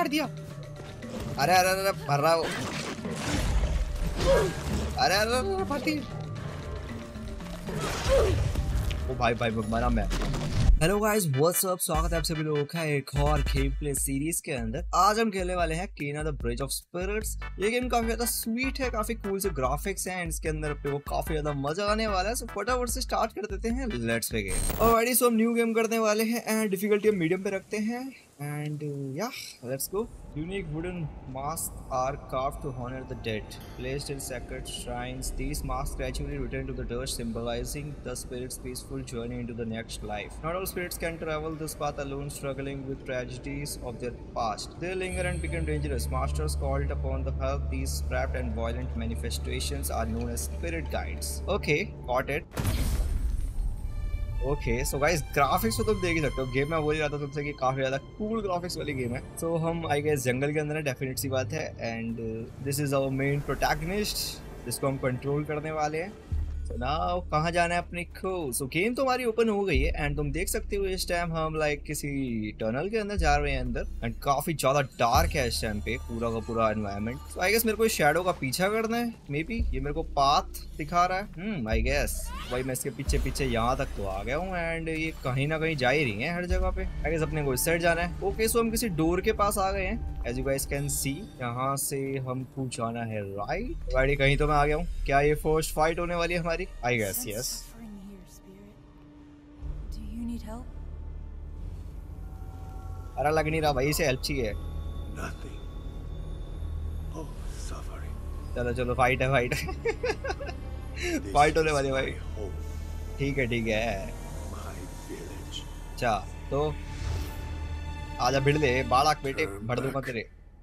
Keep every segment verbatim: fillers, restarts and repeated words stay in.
दिया। अरे अरे अरे भर रहा हो। अरे अरे अरे फाटी। ओ भाई भाई मरा मैं। हेलो गाइस व्हाट्स अप, स्वागत है आप सभी लोगों का एक और गेम प्ले सीरीज के अंदर। आज हम खेलने वाले हैं Kena the bridge of spirits. ये गेम काफी ज्यादा स्वीट है, काफी कूल से ग्राफिक्स हैं एंड इसके अंदर अपने को काफी ज्यादा मजा आने वाला है। सो फटाफट से स्टार्ट कर देते हैं, लेट्स बिगिन। ऑलराइट, सो हम न्यू गेम करने वाले हैं एंड डिफिकल्टी हम मीडियम पे रखते हैं एंड या let's go. Unique wooden masks are carved to honor the dead, placed in sacred shrines. These masks gradually return to the dirt, symbolizing the spirit's peaceful journey into the next life. Not all spirits can travel this path alone, struggling with tragedies of their past. They linger and become dangerous. Masters called upon to help these trapped and violent manifestations are known as spirit guides. Okay, got it. Okay so guys, graphics तो तुम देख ही सकते हो। Game में बोल ही रहा था तुमसे कि काफी ज्यादा कूल ग्राफिक्स वाली गेम है। सो so, हम आई गेस जंगल के अंदर है, डेफिनेट सी बात है। And this is our main protagonist जिसको हम कंट्रोल करने वाले हैं। तो नाउ कहाँ जाना है अपने को। सो गेम तो हमारी ओपन हो गई है एंड तुम देख सकते हो इस टाइम हम लाइक किसी टनल के अंदर जा रहे हैं अंदर एंड काफी ज्यादा डार्क है इस टाइम पे पूरा का पूरा एनवायरनमेंट। सो आई गेस मेरे को इस शैडो का पीछा करना है। मे बी ये मेरे को पाथ दिखा रहा है। हम्म आई गेस भाई मैं इसके पीछे पीछे यहाँ तक तो आ गया हूँ एंड ये कहीं ना कहीं जा ही रही है हर जगह पे। आई गेस अपने को इस साइड जाना है। ओके सो हम किसी डोर के पास आ गए हैं। As you guys can see यहाँ से हमको जाना है राइट। गाड़ी कहीं तो मैं आ गया हूँ। क्या ये फर्स्ट फाइट होने वाली है हमारी? I guess yes. अरे लग नहीं रहा भाई, इसे हेल्प चाहिए। चलो चलो फाइट है फाइट फाइट होने वाली है भाई। ठीक है ठीक है। अच्छा तो आजा भिड़ ले बालक बेटे, भर दूंगा तेरे।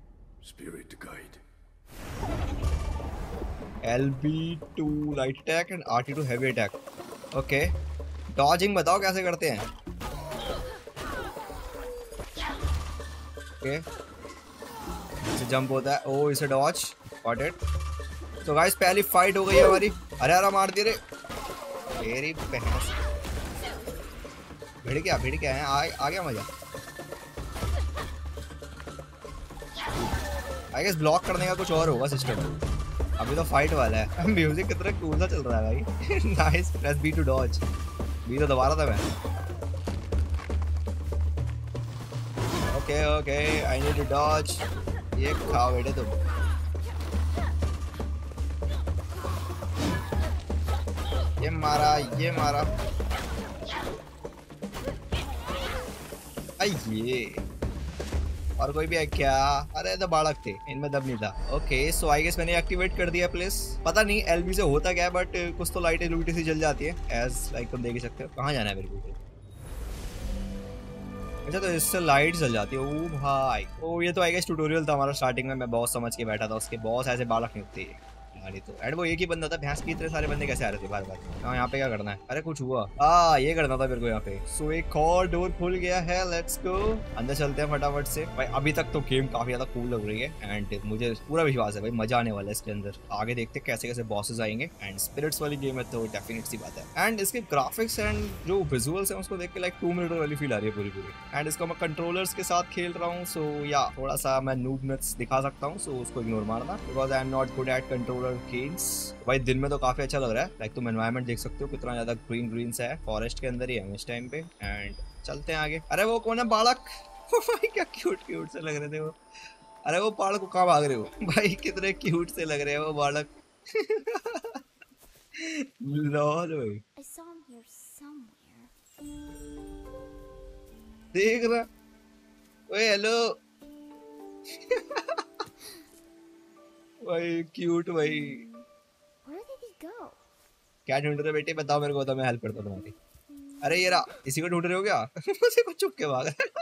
L B two light attack and R T two heavy attack. Okay dodging बताओ कैसे करते हैं। ओके इसे जंप होता है। ओ इसे डॉज, गॉट इट। तो गाइस पहली फाइट हो गई है हमारी। अरे अरे मार दिए रे तेरी बहन। भिड़ गया भिड़ गया है। आ, आ गया मजा। आई गेस ब्लॉक करने का कुछ और होगा सिस्टम। अभी तो फाइट वाला है। म्यूजिक कितना कूल सा चल रहा है भाई। Nice, press B to dodge. B तो दबा रहा था मैं। Okay okay I need to dodge. ये खाओ बेटे तुम। ये मारा ये मारा। ये और कोई भी है क्या? अरे तो बालक थे, इनमें दम नहीं था। ओके सो आई गेस मैंने एक्टिवेट कर दिया प्लेस। पता नहीं एलबी से होता क्या है बट कुछ तो लाइटें लूटी सी जल जाती है एज लाइक तुम देख ही सकते हो। कहाँ जाना है मेरे को? अच्छा तो इससे लाइट जल जाती है। ओ भाई ओ ये तो आई गेस ट्यूटोरियल था हमारा स्टार्टिंग में। मैं बॉस समझ के बैठा था, उसके बॉस ऐसे बालक नहीं होते। तो एंड वो एक ही बंदा था, भैंस की इतने सारे बंदे कैसे आ रहे थे बार बार। हाँ यहाँ पे क्या करना है? अरे कुछ हुआ। हाँ ये करना था मेरे को यहाँ पे। सो एक और डोर खुल गया है, लेट्स गो अंदर चलते हैं फटाफट से। भाई अभी तक तो गेम काफी ज्यादा कूल लग रही है एंड मुझे पूरा विश्वास है भाई मजा आने वाला है इसके अंदर। आगे देखते हैं कैसे कैसे बॉसेस आएंगे एंड स्पिरिट्स वाली गेम है तो डेफिनेट सी बात है। एंड इसके ग्राफिक्स एंड जो विजुअल्स है उसको देख के लाइक टू मिनट वाली फील आ रही है पूरी पूरी। एंड इसको मैं कंट्रोलर्स के साथ खेल रहा हूँ। सो या थोड़ा सा मैं नूबनेस दिखा सकता हूँ, सो उसको इग्नोर मारना because I am not good at controller games. भाई दिन में तो काफी अच्छा लग रहा है। लाइक तुम एनवायरनमेंट देख सकते हो कितना ज्यादा ग्रीन ग्रीन सा है। फॉरेस्ट के अंदर ही है इस टाइम पे एंड चलते हैं आगे। अरे वो कौन है बालक? भाई क्या क्यूट क्यूट से लग रहे थे वो। अरे वो बालक को कहाँ भाग रहे हो भाई? कितने क्यूट से लग रहे हैं वो बालक। लॉल भाई देख रहा। ओए हेलो भाई क्यूट भाई। क्या ढूंढ रहे हो बेटे? बताओ मेरे को तो मैं हेल्प करता हूँ तुम्हारी। अरे ये रहा, इसी को ढूंढ रहे हो क्या? उसी को चुप के भाग रहे।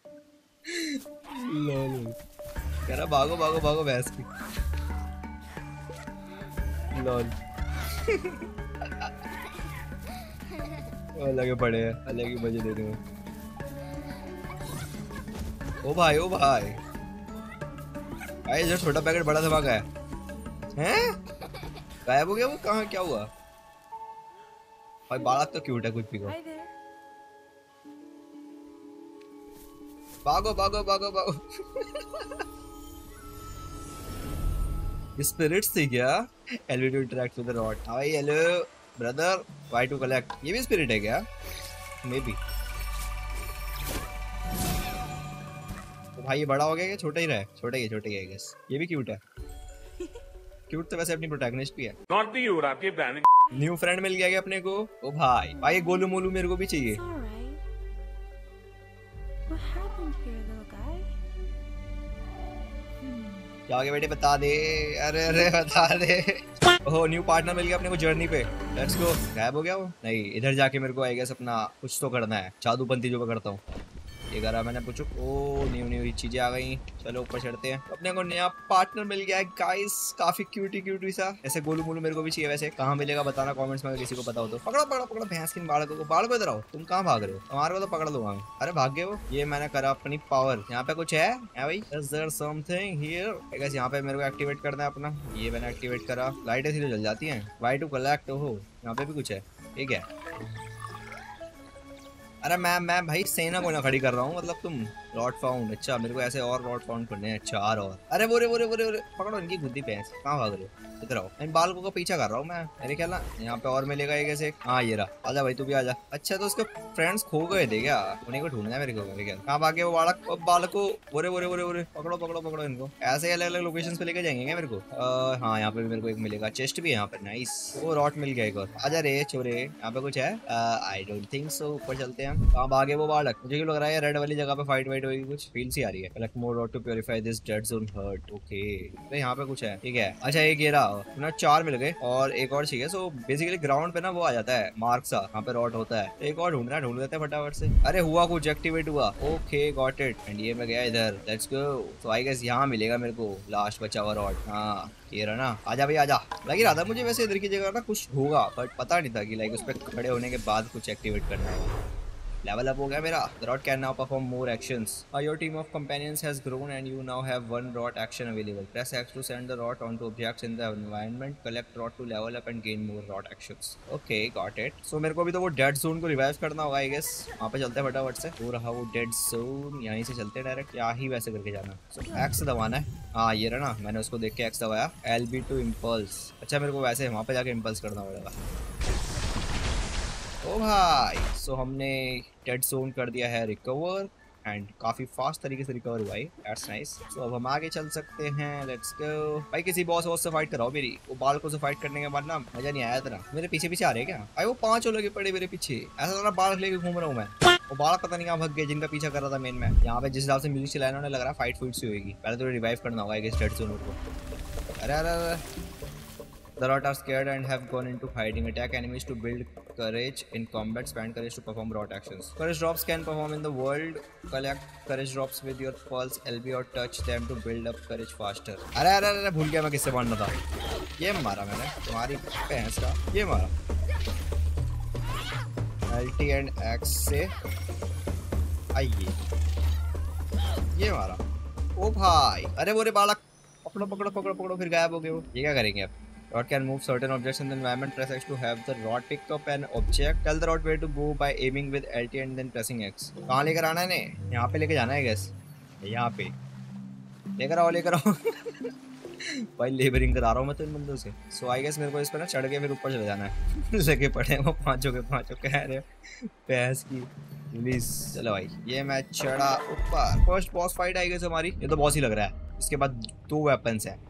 लॉल कह रहा भागो भागो भागो भैंस की। लॉल लगे पड़े हैं, अलग ही मजे ले रहे हैं। ओ भाई ओ भाई भाई जो छोटा पैकेट बड़ा धमाका है हैं? गायब हो गया वो? कहाँ क्या हुआ? भाई बालक तो क्यूट है कुछ भी को। भागो भागो भागो भागो। स्पिरिट्स थी क्या? LB to interact with the rod. Hi hello brother, Y to collect. ये भी स्पिरिट है क्या? Maybe. तो भाई ये बड़ा हो गया क्या छोटा ही रहा है? छोटा ही है, छोटा ही है गेस। ये भी क्यूट है। क्यूट तो वैसे अपनी प्रोटैगनिस्ट भी है। नॉट दी और आपके प्लान। न्यू फ्रेंड मिल गया क्या अपने को? ओ भाई भाई गोलू मोलू मेरे को भी चाहिए। क्या आगे बेटे बता दे। अरे अरे बता दे। ओह न्यू पार्टनर मिल गया अपने को जर्नी पे। Let's go. गायब हो गया वो? नहीं, इधर जाके मेरे को आई गेस अपना कुछ तो करना है। जादूपंती जो मैं करता हूँ ये करा मैंने। पूछो। ओ न्यू न्यू चीजें आ गई। चलो ऊपर चढ़ते हैं। अपने को नया पार्टनर मिल गया है गाइस, काफी क्यूटी क्यूटी सा। ऐसे गोलू मोलू मेरे को भी चाहिए। वैसे कहाँ मिलेगा बताना कमेंट्स में, किसी को पता हो तो। पकड़ो पकड़ो पकड़ो भैंस की बालकों को। बालकों इधर आओ। तुम कहाँ भाग रहे हो? हमारे को तो पकड़ लूंगा मैं। अरे भाग गए वो। ये मैंने करा अपनी पावर। यहाँ पे कुछ है भाई? Is there something here? Guys यहाँ पे मेरे को एक्टिवेट करना है अपना। ये मैंने एक्टिवेट करा। लाइटें सीधे जल जाती हैं। Y to collect. हो यहाँ पे भी कुछ है। ठीक है। अरे मैं मैं भाई सेना को ना खड़ी कर रहा हूँ। मतलब तुम रॉड फाउंड। अच्छा मेरे को ऐसे और रॉड फाउंड करने हैं चार और। अरे बोरे बोरे बोरे बोरे पकड़ो इनकी बुद्धि भैंस। कहाँ भाग रहे हो? इधर आओ। इन बालकों का पीछा कर रहा हूँ मैं। मेरे ख्याल यहाँ पे और मिलेगा ये कैसे। हाँ ये रहा। आजा भाई तू भी आजा। अच्छा तो उसके फ्रेंड्स खो गए थे क्या? उन्हीं को ढूंढना है मेरे को। मेरे ख्याल कहाँ भागे वो बालक? बालको बोरे बोरे बोरे बोरे पकड़ो पकड़ो पकड़ो इनको। ऐसे अलग अलग लोकेशन पे लेके जाएंगे क्या मेरे को? हाँ यहाँ पे भी मेरे को एक मिलेगा। चेस्ट भी है यहाँ पे। नाइस। वो रॉड मिल गया एक और। आजा रे छोरे। यहाँ पे कुछ है? I don't think so. ऊपर चलते हैं। कहाँ भागे वो बालक? मुझे क्यों लग रहा है रेड वाली जगह पे फाइट वाइट होगी। कुछ फील सी आ रही है। Collect more rod to purify this dead zone hurt. Okay तो यहाँ पे कुछ है। ठीक है। अच्छा एक ये रहा ना, चार मिल गए और एक और चाहिए। सो बेसिकली ग्राउंड पे ना वो आ जाता है मार्क सा, यहाँ पे रॉड होता है। एक और ढूंढना ढूंढ लेते हैं फटाफट से। अरे हुआ कुछ, एक्टिवेट हुआ। Okay got it. एंड ये मैं गया इधर। Let's go. तो आई गेस यहाँ मिलेगा मेरे को लास्ट बचा हुआ रॉड। हाँ ये रहा ना। आजा भाई आजा। लग ही रहा था मुझे वैसे इधर की जगह ना कुछ होगा, बट पता नहीं था कि लाइक उस पर खड़े होने के बाद कुछ एक्टिवेट करना है। लेवल अप हो गया मेरा। The rod can now perform more actions. Uh, your team of companions has grown and you now have one rod action available. Press X to send the rod onto objects in the environment. Collect rod to level up and gain more rod actions. Okay, got it. So मेरे को अभी तो वो dead zone को revive करना होगा I guess. वहाँ पे चलते हैं फटाफट से। हो रहा वो डेड जोन। यहीं से चलते हैं डायरेक्ट। या ही वैसे करके जाना। So X दबाना है। हाँ ये रहा ना, मैंने उसको देख के X दबाया। L B to impulse। अच्छा मेरे को वैसे वहाँ पे जाके इम्पल्स करना पड़ेगा। ओ भाई सो so, हमने डेड जोन कर दिया है रिकवर एंड काफी फास्ट तरीके से रिकवर हुआ है। That's nice. सो अब हम आगे चल सकते हैं। Let's go. भाई किसी बॉस वॉस से फाइट कराओ मेरी। वो बालकों से फाइट करने के बाद ना मजा नहीं आया इतना। मेरे पीछे पीछे आ रहे हैं क्या? भाई वो पांच लगे पड़े मेरे पीछे। ऐसा लग रहा बालक लेके घूम रहा हूँ मैं। वो बालक पता नहीं कहाँ भाग गए जिनका पीछा कर रहा था मेन में। यहाँ पे जिस हिसाब से म्यूजिक चलाया उन्हें लग रहा है फाइट फुइट सी होगी। पहले तो रिवाइव करना होगा इस डेड जोन को। अरे अरे The rot are scared and have gone into hiding. Attack enemies to build courage in combat. Spend courage to perform rot actions. Courage drops can perform in the world. Collect courage drops with your pulse, L B or touch them to build up courage faster. अरे अरे अरे भूल गया मैं किससे मारना था। ये मारा मैंने तुम्हारी भैंस का। ये मारा L T and X से। आइए ये मारा। ओ भाई अरे वो रे बालक पकड़ो पकड़ो पकड़ो पकड़ो। फिर गायब हो गए वो। ये क्या करेंगे अब? Rod can move certain objects in the environment. Press X to have the rod pick up an object. Tell the rod where to go by aiming with L T and then pressing X. कहाँ लेकर आना है ने? यहाँ पे लेके जाना है गैस। यहाँ पे लेकर आओ लेकर आओ। भाई लेबरिंग करा रहा हूँ मैं तो इन बंदों से। सो आई गेस मेरे को इस पर ना चढ़ के फिर ऊपर चले जाना है। लगे पड़े वो पांचों के पांचों कह रहे भैंस की प्लीज। चलो भाई ये मैं चढ़ा ऊपर। First boss fight I guess हमारी। ये तो बॉस ही लग रहा है। इसके बाद दो वेपन्स हैं।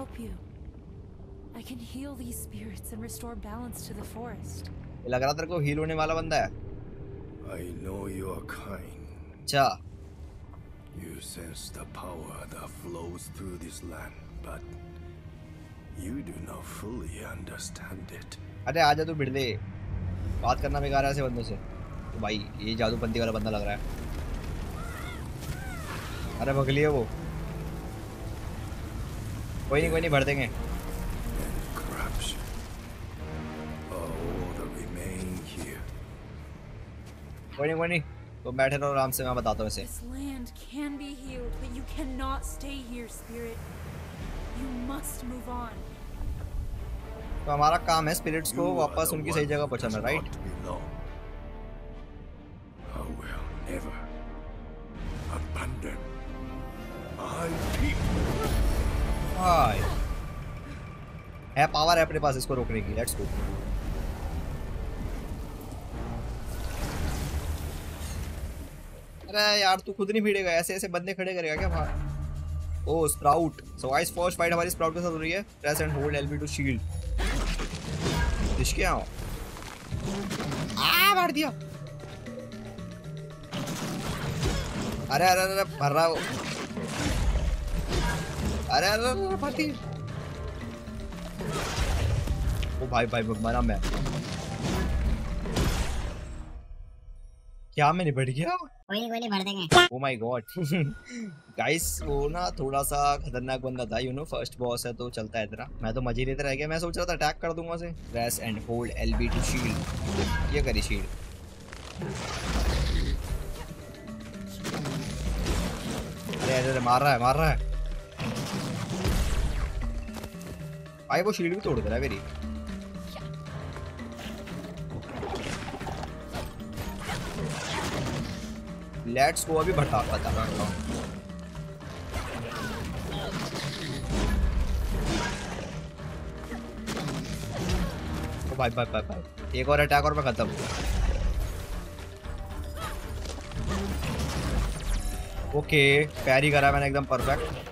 I can heal these spirits and restore balance to the forest. लग रहा तेरे को हील होने वाला बंदा है। I know your kind. अच्छा। You sense the power that flows through this land, but you do not fully understand it. अरे आजा तू बिड़ले। बात करना बेकार है ऐसे बंदों से। तो भाई ये जादूपंती वाला बंदा लग रहा है। अरे भगली है वो। कोई नहीं कोई नहीं भर देंगे। कोई नहीं कोई नहीं तो बैठे रहो आराम से। मैं बताता हूँ इसे। This land can be healed, but you cannot stay here, spirit. You must move on. तो हमारा काम है स्पिरिट्स को वापस उनकी सही जगह पहुंचाना, right? I will never abandon भाई है, पावर है अपने पास इसको रोकने की। Let's go. अरे यार तू खुद नहीं भिड़ेगा, ऐसे ऐसे बंदे खड़े करेगा क्या भाई? ओ sprout. So guys first fight हमारी स्प्राउट के साथ हो रही है। Press and hold L B to shield. इसके आओ। आ मार दिया। अरे अरे अरे भर रहा हो। अरे अरे अरे फाटी। ओ भाई भाई मरा मैं। क्या मैं निपट गया? कोई नहीं कोई नहीं भर देंगे। Oh my God. गाइस वो ना थोड़ा सा खतरनाक बंदा था, यू नो फर्स्ट बॉस है तो चलता है इतना। मैं तो मजे लेते रह गया, मैं सोच रहा था अटैक कर दूंगा उसे। Press and hold L B to shield. ये करी शील्ड। अरे अरे मार रहा है मार रहा है भाई। वो शील्ड भी तोड़ दे रहा है मेरी। लेट्स को अभी बता बता रहा हूँ। भाई भाई भाई भाई एक और अटैक और मैं खत्म। ओके पैरी करा मैंने एकदम परफेक्ट।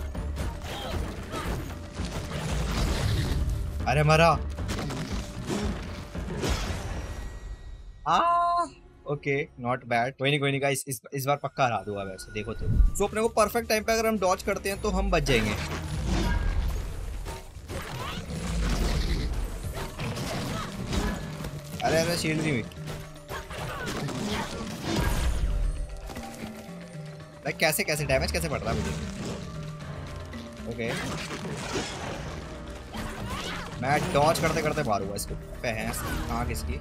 अरे मरा। आ ओके नॉट बैड। कोई नहीं कोई नहीं गाइस, इस इस बार पक्का हरा दूंगा वैसे देखो तो। तो अपने को परफेक्ट टाइम पे अगर हम डॉज करते हैं तो हम बच जाएंगे। अरे अरे शील्ड नहीं हुई भाई। कैसे कैसे डैमेज कैसे पड़ रहा है मुझे? ओके मैं डॉज करते करते मारूंगा इसको। भैंस कहाँ किसकी?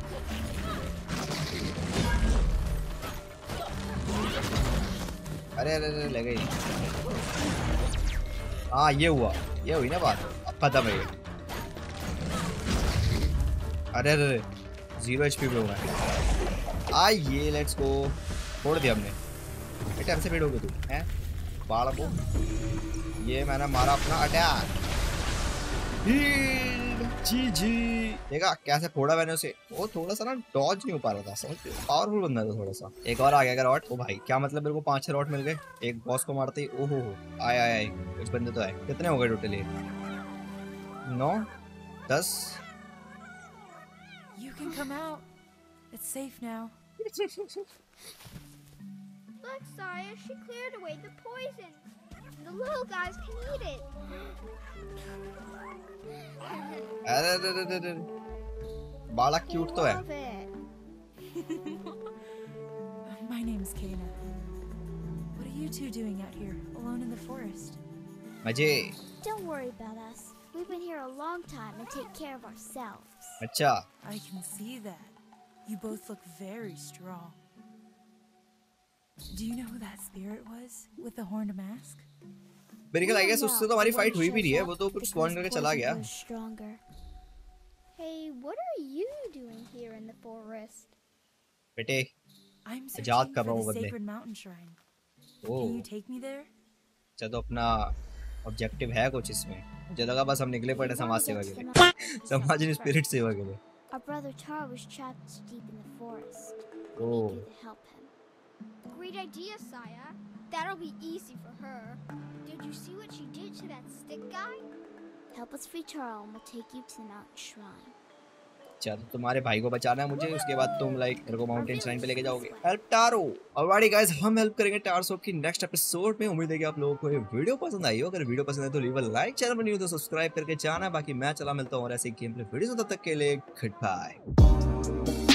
अरे अरे अरे लगे ही। हाँ ये हुआ, ये हुई ना बात। अब खत्म है ये। अरे अरे जीरो एच पी पे हुआ है। आ ये लेट्स गो। छोड़ दिया हमने। टाइम से फेड हो गए तू हैं बाल को। ये मैंने मारा अपना अटैक। जी जी देखा कैसे फोड़ा मैंने उसे। वो थोड़ा सा ना डॉज नहीं हो पा रहा था, समझ। पावरफुल बंदा था थोड़ा सा। एक और आ गया अगर रॉट। ओ भाई क्या मतलब, मेरे को पांच छह रॉट मिल गए एक बॉस को मारते ही। ओहो आए आए आए कुछ बंदे तो आए। कितने हो गए टोटली? नौ दस। You can come out. It's safe now. Look, Saya, she cleared away the poison. The little guys can eat it. अरे अरे अरे अरे बाला क्यूट तो है। Love it. My name's Kana. What are you two doing out here, alone in the forest? मजे। Don't worry about us. We've been here a long time and take care of ourselves. अच्छा I can see that. You both look very strong. Do you know who that spirit was with the horned mask? मेरे ख्याल I guess उससे तो हमारी fight हुई भी नहीं है, वो तो कुछ स्पॉन करके चला गया। Hey, what are you doing here in the forest? बेटे I'm याद searching कर for रहा हूँ the बदले। sacred mountain shrine. O Can you take me there? अच्छा तो अपना ऑब्जेक्टिव है कुछ इसमें। मुझे लगा बस हम निकले पड़े समाज सेवा के लिए। समाज नहीं स्पिरिट सेवा के लिए। Our brother Tara was trapped deep in the forest. We Oh. need you to help him. Great idea, Saya. That'll be easy for her. Did you see what she did to that stick guy? Help us free Tara and we'll take you to the mountain shrine. अच्छा तो तुम्हारे भाई को बचाना है मुझे, उसके बाद तुम लाइक मेरे को माउंटेन श्राइन पे लेके जाओगे। Help Taro. ऑलराइट गाइस हम हेल्प करेंगे टारसो की नेक्स्ट एपिसोड में। उम्मीद है कि आप लोगों को ये वीडियो पसंद आई हो। अगर वीडियो पसंद है तो लीव अ लाइक, चैनल पर न्यू तो सब्सक्राइब करके जाना। बाकी मैं चला मिलता हूँ और ऐसे गेम प्ले वीडियो। तब तक के लिए गुड बाय।